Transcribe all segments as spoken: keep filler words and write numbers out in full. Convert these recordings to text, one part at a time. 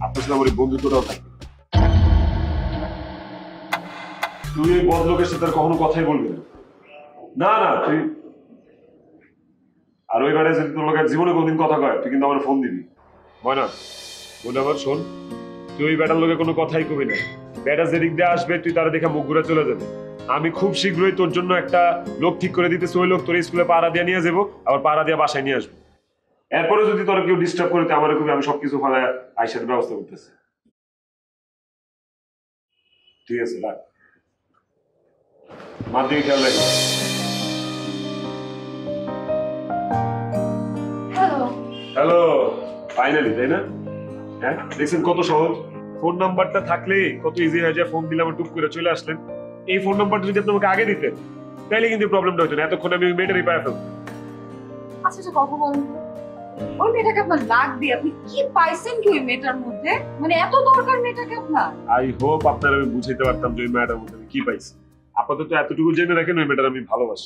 আপনার সাথে আমার বন্ধুত্বটাও থাকবে। তুই এই বদলোকের সাথে কখনো কথাই বলবি না। না না তুই আর ওই বেড়ায় যদি তোর লোকের জীবনে কোনদিন কথা কয় তুই কিন্তু আমার ফোন দিবি। ময়না বলে আমার শোন, তুই ওই বেটার লোকে কোনো কথাই কবি না। বেটা যেদিক দিয়ে আসবে তুই তারা দেখে মুখ ঘুরে চলে যাবে। আমি খুব শীঘ্রই তোর জন্য একটা লোক ঠিক করে দিতেছি, ওই লোক তোর স্কুলে পাড়া দিয়ে নিয়ে যাবো, আবার পাড়া দিয়ে বাসায় নিয়ে আসবো। এরপরে যদি তোরা কেউ ডিস্টার্ব করে আমার খুবই আমি সবকিছু ফেলে আইসার ব্যবস্থা করতেছি। ঠিক আছে রাখ, মার দিকে খেয়াল রাখি। হ্যালো, ফাইনালি তাই না? হ্যাঁ দেখছেন কত সহজ। ফোন নাম্বারটা থাকলে কত ইজি হয়ে যায়, ফোন দিলাম টুক করে চলে আসলেন। এই ফোন নাম্বারটা যদি আপনি আমাকে আগে দিতেন তাইলে কিন্তু প্রবলেমটা হতো না, এতক্ষণ আমি ওই মেয়েটারই পায়ে ফেলতাম। আচ্ছা আচ্ছা কথা বলুন, ওই মেয়েটাকে আপনার লাগ দিয়ে আপনি কি পাইছেন কি ওই মেয়েটার মধ্যে? মানে এত দরকার মেয়েটাকে আপনার? আই হোপ আপনারা আমি বুঝাইতে পারতাম যে ওই মেয়েটার মধ্যে আমি কি পাইছি। আপাতত এতটুকু জেনে রাখেন ওই মেয়েটার আমি ভালোবাসি।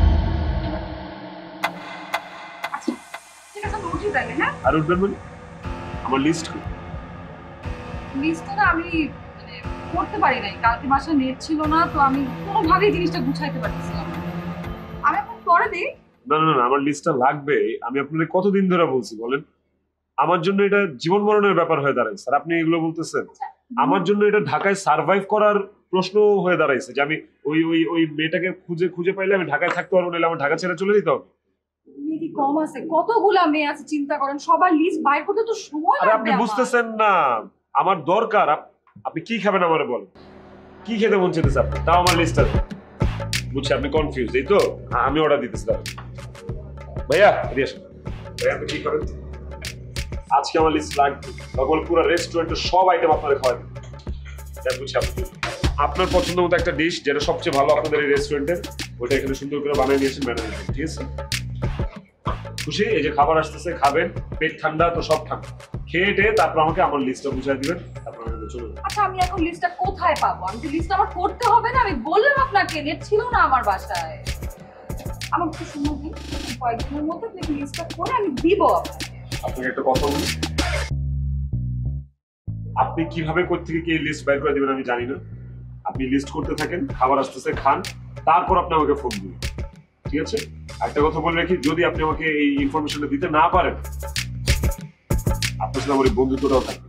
আচ্ছা ঠিক আছে, উঠি তাইলে। হ্যাঁ আর উঠবেন মানে আমার লিস্ট লিস্টটা আমি মানে করতে পারি নাই, কালকে বাসায় নেট ছিল না, তো আমি কোনোভাবেই জিনিসটা গুছাইতে পারতেছিলাম না। আমি এখন পরে দিই। না না না আমার লিস্টটা লাগবে। আমি আপনাদের কতদিন ধরে বলছি বলেন, আমার জন্য এটা জীবন মরণের ব্যাপার হয়ে দাঁড়ায় স্যার। আপনি এগুলো বলতেছেন, আমার জন্য এটা ঢাকায় সার্ভাইভ করার প্রশ্ন হয়ে দাঁড়াইছে যে আমি ওই ওই ওই মেয়েটাকে খুঁজে খুঁজে পাইলে আমি ঢাকায় থাকতে পারবো, নাহলে আমার ঢাকা ছেড়ে চলে যেতে হবে। মেয়ে কি কম আছে? কতগুলা মেয়ে আছে চিন্তা করেন, সবার লিস্ট বাইর করতে তো সময় লাগবে। আরে আপনি বুঝতেছেন না আমার দরকার। আপনি কি খাবেন আমারে বলেন, কি খেতে মন চাইতেছে আপনার? তাও আমার লিস্ট আছে। বুঝছি আপনি কনফিউজ, এই তো আমি অর্ডার দিতেছি। ভাইয়া রিয়াস ভাইয়া আপনি কি খাবেন? আজকে আমার লিস্ট লাগবে, তখন পুরো রেস্টুরেন্টের সব আইটেম আপনাদের খাওয়াবেন। বুঝছি আপনি আপনার পছন্দ মতো একটা ডিশ যেটা সবচেয়ে ভালো আপনাদের এই রেস্টুরেন্টের, ওটা এখানে সুন্দর করে বানিয়ে নিয়েছেন ম্যানেজার। ঠিক আছে খুশি? এই যে খাবার আসতেছে, খাবেন, পেট ঠান্ডা তো সব ঠান্ডা, খেয়ে টেয়ে তারপর আমাকে আমার লিস্টটা বুঝাই দিবেন, তারপর আমি চলে যাবো। আচ্ছা আমি এখন লিস্টটা কোথায় পাবো? আমি তো লিস্ট আমার করতে হবে না? আমি বললাম আপনাকে নেট ছিল না আমার বাসায়। আমার একটু সময় দিন, কয়েকদিনের মধ্যে আপনি লিস্টটা করে আমি দিব আপনাকে। আপনাকে একটা কথা বলি, আপনি কিভাবে কোত্থেকে কি লিস্ট বের করে দিবেন আমি জানি না। আপনি লিস্ট করতে থাকেন, খাবার আসতেছে খান, তারপর আপনি আমাকে ফোন দিবেন। ঠিক আছে? একটা কথা বলে রাখি, যদি আপনি আমাকে এই ইনফরমেশনটা দিতে না পারেন আপনার সাথে আমার বন্ধুত্বটাও থাকবে।